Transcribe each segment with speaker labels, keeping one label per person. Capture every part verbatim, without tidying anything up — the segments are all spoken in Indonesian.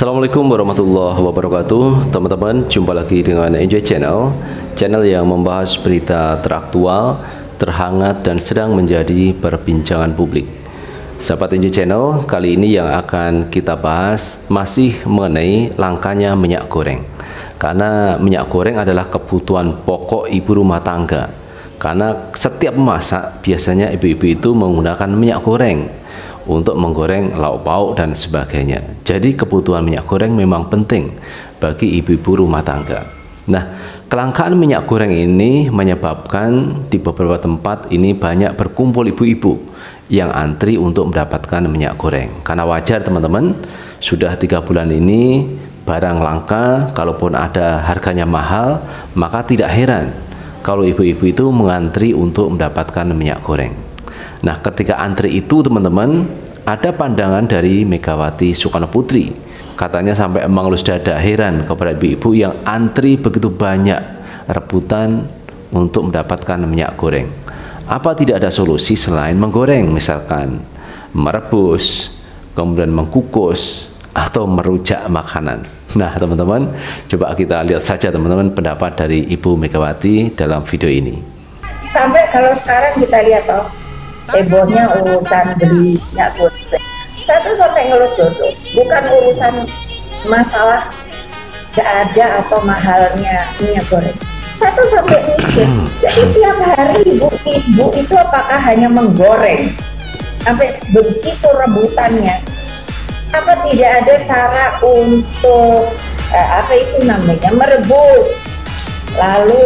Speaker 1: Assalamualaikum warahmatullahi wabarakatuh. Teman-teman, jumpa lagi dengan Enjoy Channel, channel yang membahas berita teraktual, terhangat dan sedang menjadi perbincangan publik. Sahabat Enjoy Channel, kali ini yang akan kita bahas masih mengenai langkanya minyak goreng. Karena minyak goreng adalah kebutuhan pokok ibu rumah tangga. Karena setiap memasak biasanya ibu-ibu itu menggunakan minyak goreng untuk menggoreng lauk pauk dan sebagainya. Jadi kebutuhan minyak goreng memang penting bagi ibu-ibu rumah tangga. Nah, kelangkaan minyak goreng ini menyebabkan di beberapa tempat ini banyak berkumpul ibu-ibu yang antri untuk mendapatkan minyak goreng. Karena wajar teman-teman, sudah tiga bulan ini barang langka, kalaupun ada harganya mahal, maka tidak heran kalau ibu-ibu itu mengantri untuk mendapatkan minyak goreng. Nah, ketika antri itu teman-teman, ada pandangan dari Megawati Soekarno Putri. Katanya sampai mengelus dada, heran kepada ibu-ibu yang antri begitu banyak rebutan untuk mendapatkan minyak goreng. Apa tidak ada solusi selain menggoreng, misalkan merebus, kemudian mengkukus, atau merujak makanan? Nah teman-teman, coba kita lihat saja teman-teman pendapat dari Ibu Megawati dalam video ini.
Speaker 2: Sampai kalau sekarang kita lihat toh, hebohnya urusan beli minyak goreng. Satu sampai ngelus dodo, bukan urusan masalah gak ada atau mahalnya minyak goreng. Satu sampai mikir, jadi tiap hari ibu-ibu itu apakah hanya menggoreng sampai begitu rebutannya? Apa tidak ada cara untuk eh, apa itu namanya merebus, lalu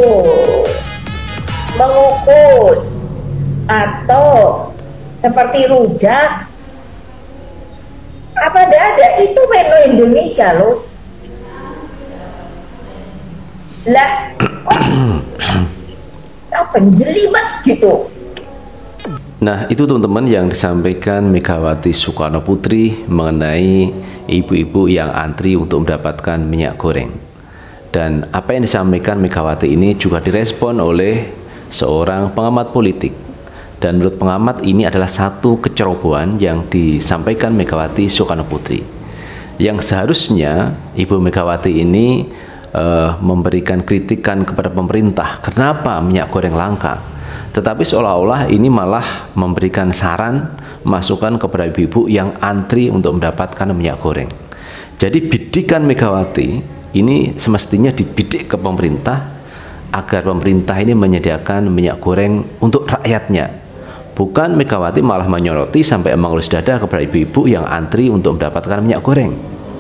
Speaker 2: mengukus, atau seperti rujak? Apa ada? Itu menu Indonesia loh. Lah, oh, apa jelimet gitu.
Speaker 1: Nah, itu teman-teman yang disampaikan Megawati Soekarno Putri mengenai ibu-ibu yang antri untuk mendapatkan minyak goreng. Dan apa yang disampaikan Megawati ini juga direspon oleh seorang pengamat politik. Dan menurut pengamat ini adalah satu kecerobohan yang disampaikan Megawati Soekarno Putri, yang seharusnya Ibu Megawati ini uh, memberikan kritikan kepada pemerintah kenapa minyak goreng langka, tetapi seolah-olah ini malah memberikan saran, masukan kepada ibu-ibu yang antri untuk mendapatkan minyak goreng. Jadi bidikan Megawati ini semestinya dibidik ke pemerintah agar pemerintah ini menyediakan minyak goreng untuk rakyatnya. Bukan Megawati malah menyoroti sampai mengelus dada kepada ibu-ibu yang antri untuk mendapatkan minyak goreng.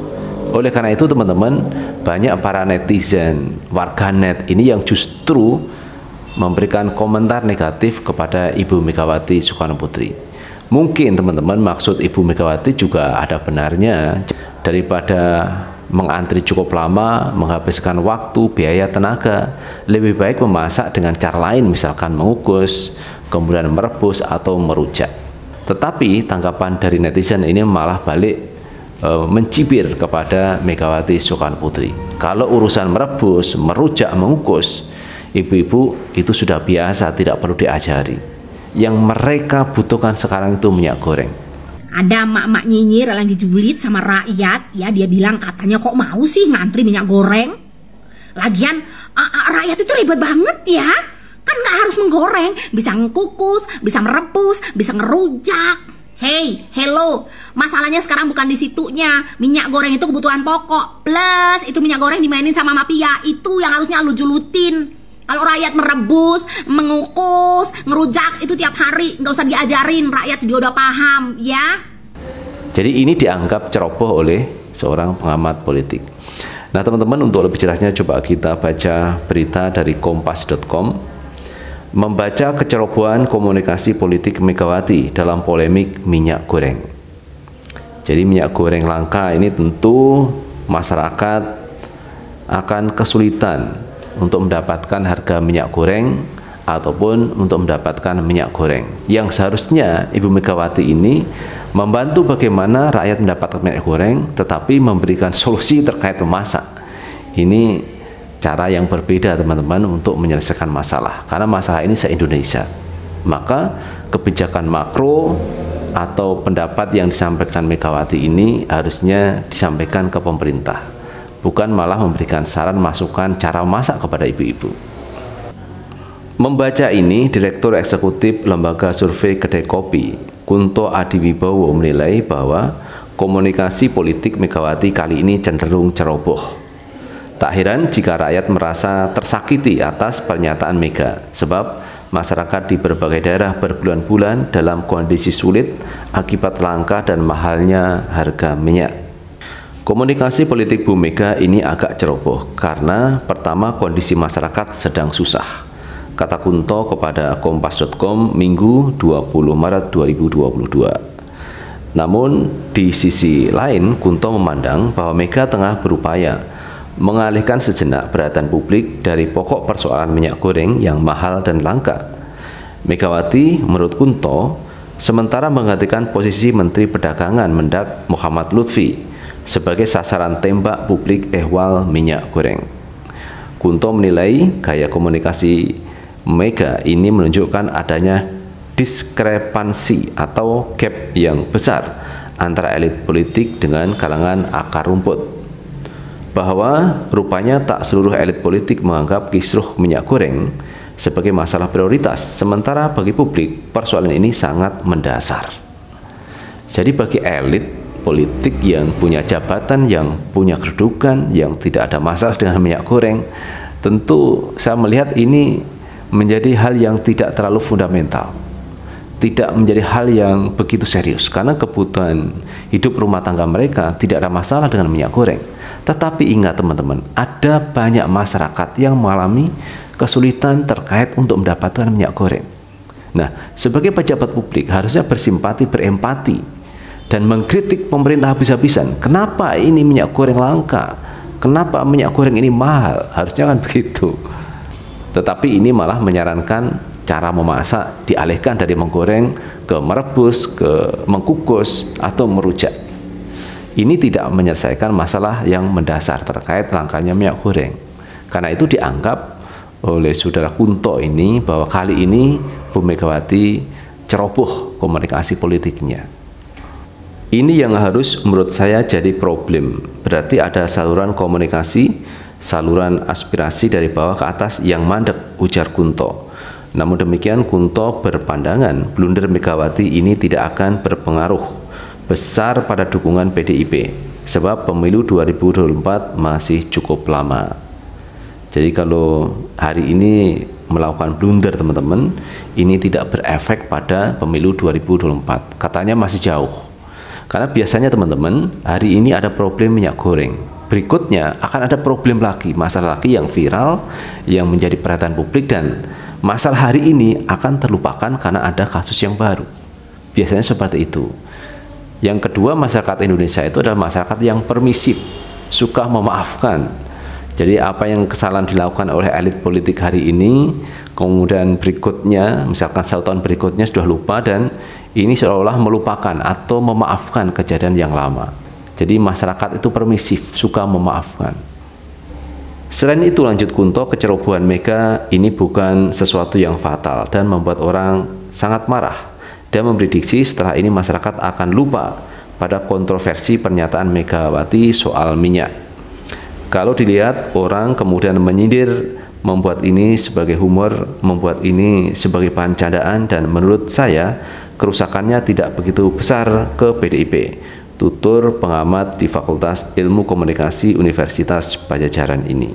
Speaker 1: Oleh karena itu teman-teman, banyak para netizen, warganet ini yang justru memberikan komentar negatif kepada Ibu Megawati Soekarno Putri. Mungkin teman-teman maksud Ibu Megawati juga ada benarnya. Daripada mengantri cukup lama, menghabiskan waktu, biaya, tenaga, lebih baik memasak dengan cara lain, misalkan mengukus, kemudian merebus atau merujak. Tetapi tanggapan dari netizen ini malah balik e, mencibir kepada Megawati Soekarno Putri. Kalau urusan merebus, merujak, mengukus, ibu-ibu itu sudah biasa, tidak perlu diajari. Yang mereka butuhkan sekarang itu minyak goreng.
Speaker 3: Ada emak-emak nyinyir lagi julid sama rakyat, ya dia bilang katanya kok mau sih ngantri minyak goreng. Lagian rakyat itu ribet banget ya. Kan nggak harus menggoreng, bisa ngekukus, bisa merebus, bisa ngerujak. Hey, hello, masalahnya sekarang bukan di situnya. Minyak goreng itu kebutuhan pokok. Plus, itu minyak goreng dimainin sama mafia. Itu yang harusnya lu julutin. Kalau rakyat merebus, mengukus, ngerujak itu tiap hari, nggak usah diajarin. Rakyat juga udah paham, ya.
Speaker 1: Jadi ini dianggap ceroboh oleh seorang pengamat politik. Nah teman-teman, untuk lebih jelasnya coba kita baca berita dari kompas titik com. Membaca kecerobohan komunikasi politik Megawati dalam polemik minyak goreng. Jadi minyak goreng langka ini tentu masyarakat akan kesulitan untuk mendapatkan harga minyak goreng ataupun untuk mendapatkan minyak goreng. Yang seharusnya Ibu Megawati ini membantu bagaimana rakyat mendapatkan minyak goreng, tetapi memberikan solusi terkait memasak. Ini cara yang berbeda teman-teman untuk menyelesaikan masalah, karena masalah ini se-Indonesia. Maka kebijakan makro atau pendapat yang disampaikan Megawati ini harusnya disampaikan ke pemerintah, bukan malah memberikan saran masukan cara masak kepada ibu-ibu. Membaca ini, Direktur Eksekutif Lembaga Survei Kedai Kopi, Kunto Adiwibowo, menilai bahwa komunikasi politik Megawati kali ini cenderung ceroboh. Tak heran jika rakyat merasa tersakiti atas pernyataan Mega, sebab masyarakat di berbagai daerah berbulan-bulan dalam kondisi sulit akibat langka dan mahalnya harga minyak. Komunikasi politik Bu Mega ini agak ceroboh karena pertama kondisi masyarakat sedang susah, kata Kunto kepada kompas titik com Minggu dua puluh Maret dua ribu dua puluh dua. Namun di sisi lain, Kunto memandang bahwa Mega tengah berupaya mengalihkan sejenak perhatian publik dari pokok persoalan minyak goreng yang mahal dan langka. Megawati, menurut Kunto, sementara menggantikan posisi Menteri Perdagangan Mendak Muhammad Lutfi sebagai sasaran tembak publik ehwal minyak goreng. Kunto menilai gaya komunikasi Mega ini menunjukkan adanya diskrepansi atau gap yang besar antara elit politik dengan kalangan akar rumput, bahwa rupanya tak seluruh elit politik menganggap kisruh minyak goreng sebagai masalah prioritas, sementara bagi publik persoalan ini sangat mendasar. Jadi bagi elit politik yang punya jabatan, yang punya kedudukan, yang tidak ada masalah dengan minyak goreng, tentu saya melihat ini menjadi hal yang tidak terlalu fundamental, tidak menjadi hal yang begitu serius, karena kebutuhan hidup rumah tangga mereka tidak ada masalah dengan minyak goreng. Tetapi ingat teman-teman, ada banyak masyarakat yang mengalami kesulitan terkait untuk mendapatkan minyak goreng. Nah, sebagai pejabat publik harusnya bersimpati, berempati, dan mengkritik pemerintah habis-habisan. Kenapa ini minyak goreng langka? Kenapa minyak goreng ini mahal? Harusnya kan begitu. Tetapi ini malah menyarankan cara memasak dialihkan dari menggoreng ke merebus, ke mengkukus, atau merujak. Ini tidak menyelesaikan masalah yang mendasar terkait langkanya minyak goreng. Karena itu dianggap oleh saudara Kunto ini bahwa kali ini Bu Megawati ceroboh komunikasi politiknya. Ini yang harus menurut saya jadi problem. Berarti ada saluran komunikasi, saluran aspirasi dari bawah ke atas yang mandek, ujar Kunto. Namun demikian Kunto berpandangan blunder Megawati ini tidak akan berpengaruh besar pada dukungan P D I P, sebab pemilu dua ribu dua puluh empat masih cukup lama. Jadi kalau hari ini melakukan blunder teman-teman, ini tidak berefek pada pemilu dua ribu dua puluh empat. Katanya masih jauh. Karena biasanya teman-teman, hari ini ada problem minyak goreng, berikutnya akan ada problem lagi, masalah lagi yang viral, yang menjadi perhatian publik, dan masalah hari ini akan terlupakan karena ada kasus yang baru. Biasanya seperti itu. Yang kedua, masyarakat Indonesia itu adalah masyarakat yang permisif, suka memaafkan. Jadi apa yang kesalahan dilakukan oleh elit politik hari ini, kemudian berikutnya, misalkan satu tahun berikutnya sudah lupa, dan ini seolah-olah melupakan atau memaafkan kejadian yang lama. Jadi masyarakat itu permisif, suka memaafkan. Selain itu, lanjut Kunto, kecerobohan Mega ini bukan sesuatu yang fatal dan membuat orang sangat marah. Dan memprediksi setelah ini masyarakat akan lupa pada kontroversi pernyataan Megawati soal minyak. Kalau dilihat, orang kemudian menyindir, membuat ini sebagai humor, membuat ini sebagai bahan candaan, dan menurut saya kerusakannya tidak begitu besar ke P D I P, tutur pengamat di Fakultas Ilmu Komunikasi Universitas Padjadjaran ini.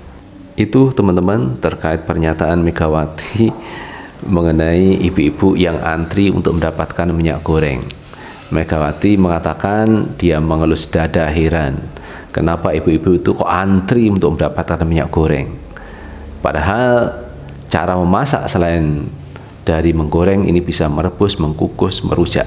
Speaker 1: Itu teman-teman terkait pernyataan Megawati mengenai ibu-ibu yang antri untuk mendapatkan minyak goreng. Megawati mengatakan dia mengelus dada heran, kenapa ibu-ibu itu kok antri untuk mendapatkan minyak goreng. Padahal cara memasak selain dari menggoreng ini bisa merebus, mengkukus, merujak.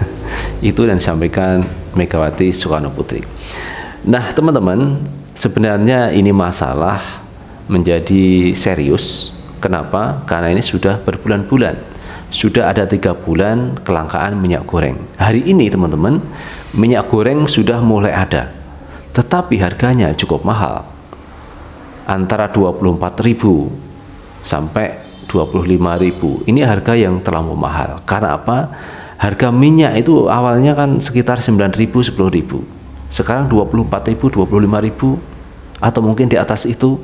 Speaker 1: Itu yang disampaikan Megawati Soekarno Putri. Nah teman-teman, sebenarnya ini masalah menjadi serius. Kenapa? Karena ini sudah berbulan-bulan, sudah ada tiga bulan kelangkaan minyak goreng. Hari ini teman-teman, minyak goreng sudah mulai ada, tetapi harganya cukup mahal, antara dua puluh empat ribu sampai dua puluh lima ribu. Ini harga yang terlalu mahal. Karena apa? Harga minyak itu awalnya kan sekitar sembilan ribu, sepuluh ribu. Sekarang dua puluh empat ribu, dua puluh lima ribu, atau mungkin di atas itu.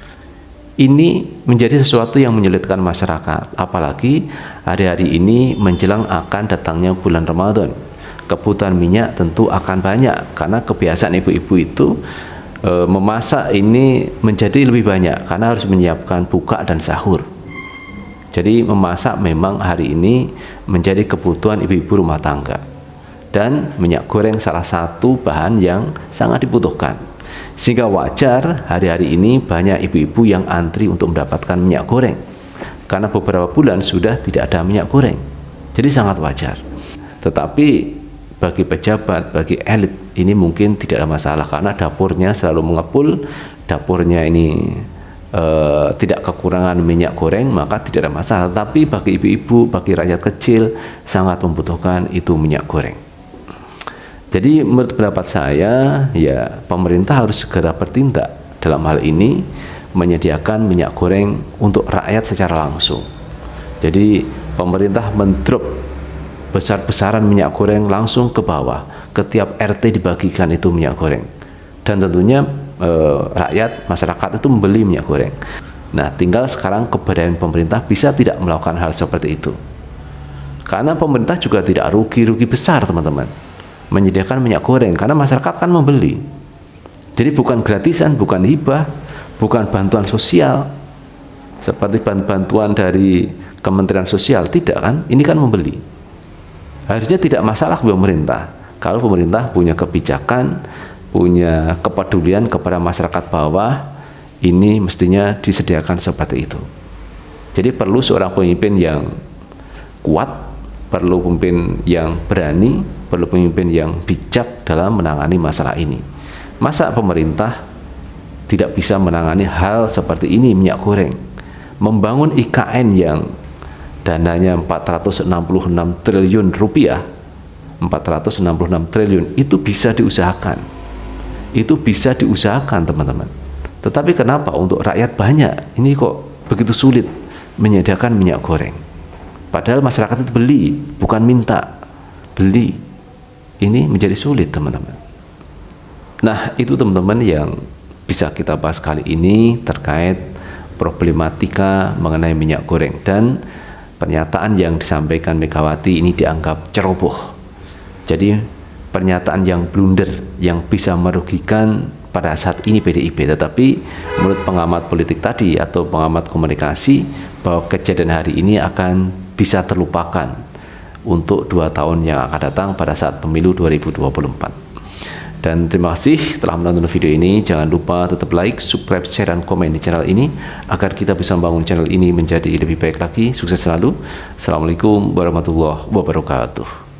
Speaker 1: Ini menjadi sesuatu yang menyulitkan masyarakat, apalagi hari-hari ini menjelang akan datangnya bulan Ramadan. Kebutuhan minyak tentu akan banyak, karena kebiasaan ibu-ibu itu e, memasak ini menjadi lebih banyak, karena harus menyiapkan buka dan sahur. Jadi memasak memang hari ini menjadi kebutuhan ibu-ibu rumah tangga. Dan minyak goreng salah satu bahan yang sangat dibutuhkan. Sehingga wajar hari-hari ini banyak ibu-ibu yang antri untuk mendapatkan minyak goreng. Karena beberapa bulan sudah tidak ada minyak goreng. Jadi sangat wajar. Tetapi bagi pejabat, bagi elit ini mungkin tidak ada masalah, karena dapurnya selalu mengepul, dapurnya ini Uh, tidak kekurangan minyak goreng, maka tidak ada masalah. Tapi bagi ibu-ibu, bagi rakyat kecil sangat membutuhkan itu minyak goreng. Jadi menurut pendapat saya, ya pemerintah harus segera bertindak dalam hal ini, menyediakan minyak goreng untuk rakyat secara langsung. Jadi pemerintah mendrop besar-besaran minyak goreng langsung ke bawah, ke tiap R T dibagikan itu minyak goreng. Dan tentunya Eh, rakyat, masyarakat itu membeli minyak goreng. Nah, tinggal sekarang kebudayaan pemerintah bisa tidak melakukan hal seperti itu. Karena pemerintah juga tidak rugi-rugi besar, teman-teman, menyediakan minyak goreng, karena masyarakat kan membeli. Jadi bukan gratisan, bukan hibah, bukan bantuan sosial seperti bantuan dari Kementerian Sosial, tidak kan? Ini kan membeli. Harusnya tidak masalah bagi pemerintah kalau pemerintah punya kebijakan, punya kepedulian kepada masyarakat bawah, ini mestinya disediakan seperti itu. Jadi perlu seorang pemimpin yang kuat, perlu pemimpin yang berani, perlu pemimpin yang bijak dalam menangani masalah ini. Masa pemerintah tidak bisa menangani hal seperti ini, minyak goreng? Membangun I K N yang dananya empat ratus enam puluh enam triliun rupiah, empat ratus enam puluh enam triliun, itu bisa diusahakan. Itu bisa diusahakan, teman-teman. Tetapi kenapa untuk rakyat banyak ini kok begitu sulit menyediakan minyak goreng? Padahal masyarakat itu beli, bukan minta, beli. Ini menjadi sulit, teman-teman. Nah, itu teman-teman yang bisa kita bahas kali ini terkait problematika mengenai minyak goreng, dan pernyataan yang disampaikan Megawati ini dianggap ceroboh. Jadi pernyataan yang blunder, yang bisa merugikan pada saat ini P D I P. Tetapi menurut pengamat politik tadi atau pengamat komunikasi, bahwa kejadian hari ini akan bisa terlupakan untuk dua tahun yang akan datang pada saat pemilu dua ribu dua puluh empat. Dan terima kasih telah menonton video ini. Jangan lupa tetap like, subscribe, share, dan komen di channel ini agar kita bisa membangun channel ini menjadi lebih baik lagi. Sukses selalu. Assalamualaikum warahmatullahi wabarakatuh.